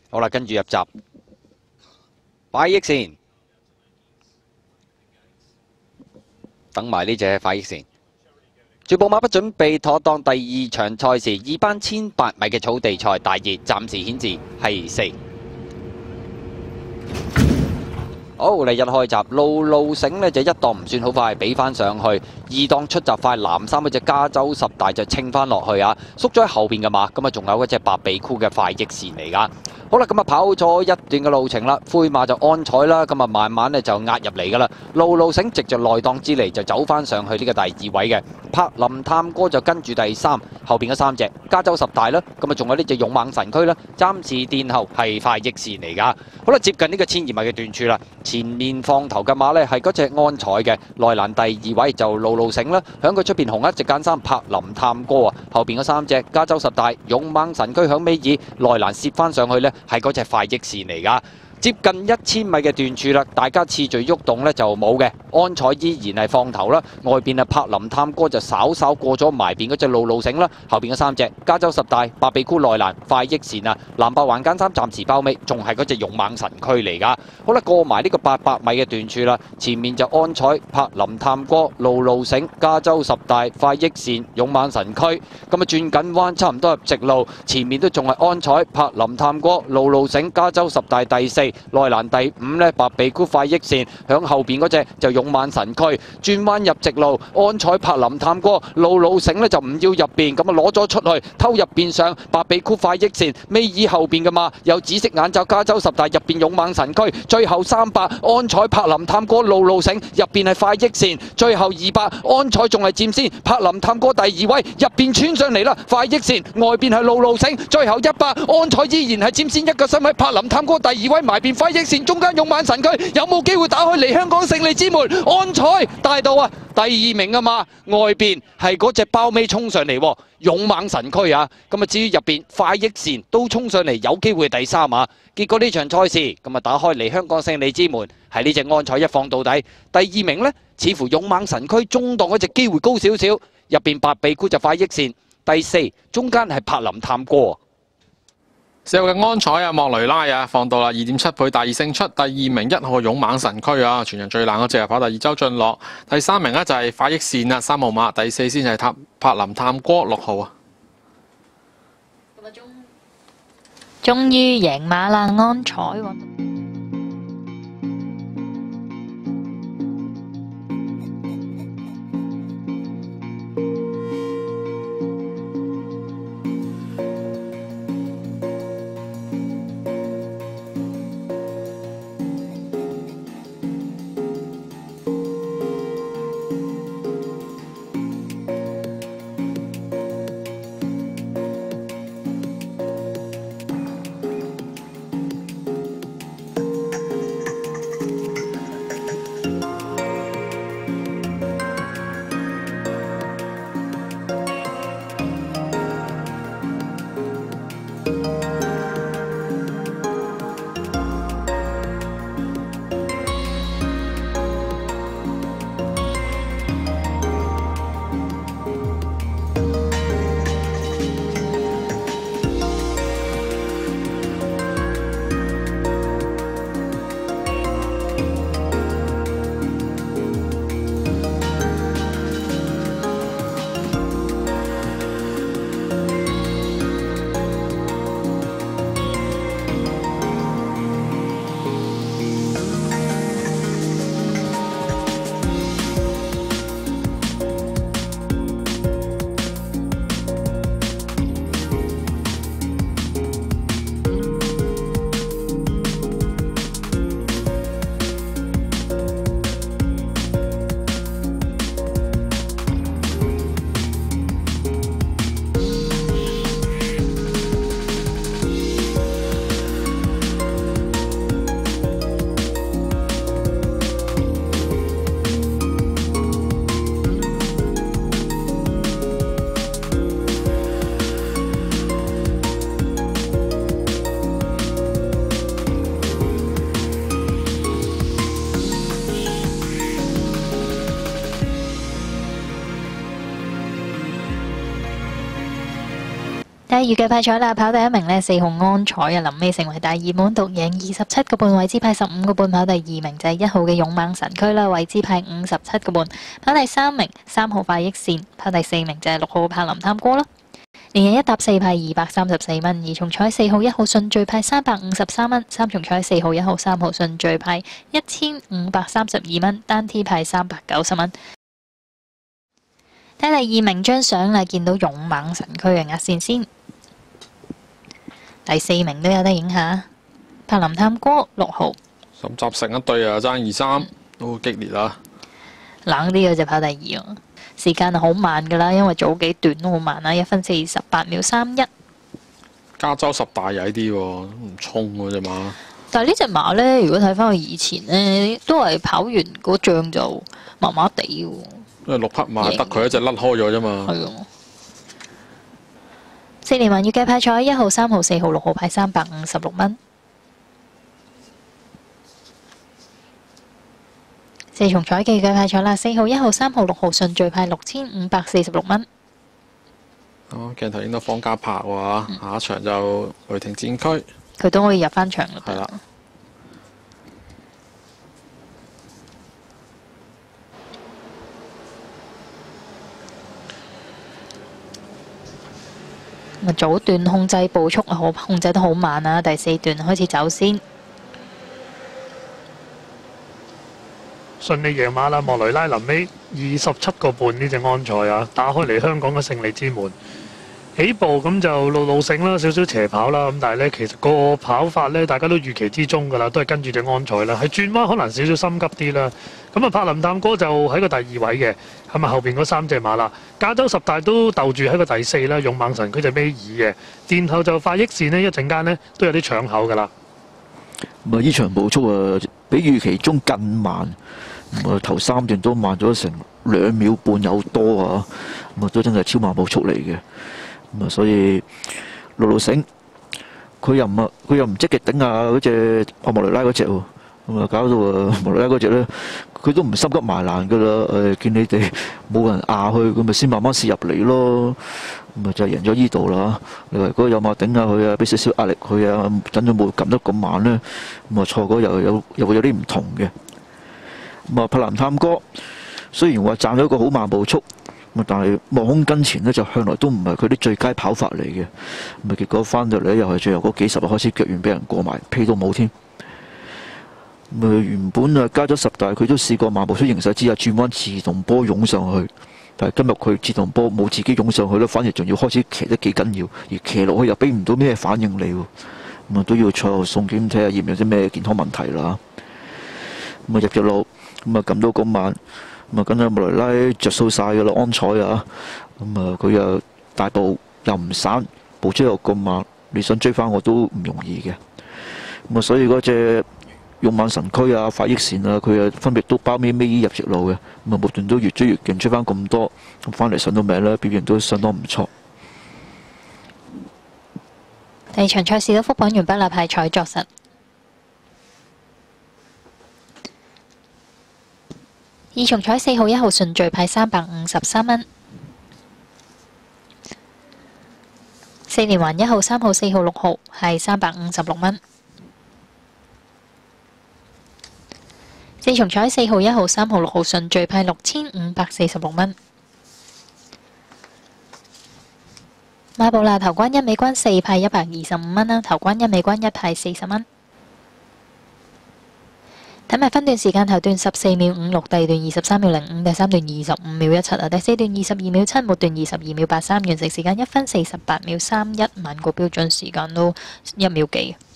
好啦，跟住入閘，快益線，等埋呢隻快益線。全部馬不準備妥當，第2場賽事2班1800米嘅草地賽大熱，暫時顯示係4。好嚟一開閘，路繩呢就一檔唔算好快，俾翻上去。2檔出閘快，藍衫嗰隻加州十大就清翻落去啊，縮咗喺後邊嘅馬，咁啊仲有嗰隻白鼻箍嘅快益線嚟噶。好啦，咁啊跑咗一段嘅路程啦，灰馬就安彩啦，咁啊慢慢呢就壓入嚟噶啦。路繩藉着內檔之利就走翻上去呢個第2位嘅。柏林探戈就跟住第3，後邊嗰3隻加州十大啦，咁啊仲有呢隻勇猛神驅啦，暫時殿後係快益線嚟噶。好啦，接近呢個1000米嘅段處啦，前面放頭嘅馬呢係嗰隻安彩嘅，內欄第2位就路繩啦，響佢出邊紅一隻間3柏林探戈啊，後邊嗰3隻加州十大、勇猛神驅響尾二，內欄攝翻上去呢係嗰隻快益線嚟噶。接近1000米嘅段處啦，大家次序喐動呢就冇嘅，安彩依然係放頭啦，外邊啊柏林探戈就稍稍過咗埋邊嗰隻路繩啦，後邊嗰3隻加州十大、白鼻箍內欄、快益線啊，藍白環間3暫時包尾，仲係嗰隻勇猛神驅嚟噶。好啦，過埋呢個800米嘅段處啦，前面就安彩、柏林探戈、路繩、加州十大、快益線、勇猛神驅，咁啊轉緊彎差唔多入直路，前面都仲係安彩、柏林探戈、路繩、加州十大第4。內欄第5呢，白鼻箍快益線，響後邊嗰隻就勇猛神驅，轉彎入直路，安彩柏林探戈，路繩呢就唔要入邊，咁啊攞咗出去，偷入邊上，白鼻箍快益線，尾二後邊嘅馬有紫色眼罩加州十大，入邊勇猛神驅，最後300安彩柏林探戈路繩，入邊係快益線，最後200安彩仲係佔先，柏林探戈第2位，入邊穿上嚟啦，快益線，外邊係路繩，最後100安彩依然係佔先，一個身位柏林探戈第2位埋邊快益線，中間勇猛神驅有冇機會打開嚟香港勝利之門？安彩大道啊，第2名啊嘛，外邊係嗰隻包尾衝上嚟，勇猛神驅啊，咁啊至於入邊快益線都衝上嚟，有機會第3啊。結果呢場賽事咁啊打開嚟香港勝利之門，係呢隻安彩一放到底，第2名呢，似乎勇猛神驅中檔嗰隻機會高少少，入邊白鼻箍就快益線，第4中間係柏林探戈。 4號嘅安彩啊，莫雷拉啊，放到啦 2.7 倍大二勝出，第2名1號勇猛神驅啊，全場最冷嗰隻跑第2周俊樂，第3名呢就係快益線啊3號馬，第4先係柏林探戈6號啊。 終於贏馬啦，安彩喎。 預計派彩啦，跑第一名呢4號安彩啊，臨尾成為大熱門，獨贏27個半，位置派15個半，跑第二名就係1號嘅勇猛神驅啦，位置派57個半，跑第三名3號快益線，跑第4名就係6號柏林探戈啦。連日一搭4派234蚊，二重彩4號1號順序派353蚊，三重彩4號1號3號順序派1532蚊，單 T 派390蚊。睇第二名張相啦，見到勇猛神驅嘅壓線先。第4名都有得影下，柏林探戈6號。 沈集成一對啊，爭2-3都好激烈啊！ 冷啲嘅就跑第2喎，時間係好慢噶啦，因為早幾段都好慢啦，1分48秒31。 加州10大曳啲喎，唔衝嗰隻馬。 但係呢隻馬呢，如果睇翻佢以前呢，都係跑完嗰仗就麻麻地喎。 因為6匹馬得佢一隻甩開咗啫嘛。 係啊。4連環預計派彩1號、3號、4號、6號派356蚊。4重彩嘅預計派彩啦，4號、1號、3號、6號順序派6546蚊。 鏡頭影到方家柏喎，下一場就雷霆戰區。 佢都可以入翻場啦。 係啦。 早段控制步速控制得好慢啊，第4段開始走先。 順利贏馬啦，莫雷拉臨尾27個半呢隻安賽啊，打開嚟香港嘅勝利之門。起步咁就路醒啦，少少斜跑啦，咁但係呢，其實個跑法呢，大家都預期之中㗎啦，都係跟住隻安賽啦，係轉彎可能少少心急啲啦。咁啊，柏林探戈就喺個第2位嘅，咁啊後邊嗰3隻馬啦，加州10大都鬥住喺個第4啦，勇猛神佢就尾2嘅，殿後就快益線呢，一陣間呢都有啲搶口㗎啦。 咁啊，呢場步速啊，比預期中更慢。咁啊，頭3段都慢咗成2秒半有多啊！咁啊，都真係超慢步速嚟嘅。咁啊，所以路醒，佢又唔積極頂下嗰隻莫雷拉嗰隻喎。咁啊，搞到莫雷拉嗰隻咧，佢都唔心急埋欄噶啦。見你哋冇人壓佢，咁咪先慢慢試入嚟咯。咁啊，就贏咗呢度啦。你話如果有馬頂下佢啊，俾少少壓力佢啊，等佢冇撳得咁慢咧，咁啊錯嗰又會有啲唔同嘅。咁啊，柏林探戈雖然話賺咗一個好慢步速，咁但係望空跟前呢，就向來都唔係佢啲最佳跑法嚟嘅。咁啊，結果翻到嚟又係最後嗰幾十日開始腳軟俾人過埋，屁都冇添。咁啊，原本啊加咗10大，佢都試過慢步速形勢之下轉彎自動波湧上去，但係今日佢自動波冇自己湧上去咧，反而仲要開始騎得幾緊要，而騎落去又俾唔到咩反應你喎。咁啊，都要賽後送檢睇下驗有啲咩健康問題啦。咁啊，入咗路。咁啊，撳到嗰晚，咁啊，跟住莫雷拉着數晒㗎啦，安彩啊，咁啊，佢又大步又唔散，步速又咁慢，你想追翻我都唔容易嘅。咁啊，所以嗰隻勇猛神驅啊、快益線啊，佢啊分別都包尾入直路嘅，咁啊，無段都越追越勁，追翻咁多，咁翻嚟上到名咧，表現都相當唔錯。 第2場賽事都復榜完畢啦，派彩作實。2重彩4號1號順序派353蚊。4連環1號3號4號6號係356蚊。4重彩4號1號3號6號順序派6546蚊。馬布啦頭關1尾關4派125蚊啦，頭關1尾關1派40蚊。睇埋分段時間，頭段14秒56，第2段23秒05，第3段25秒17啊，第4段22秒7，末段22秒83，完成時間1分48秒31，慢過標準時間都1秒幾。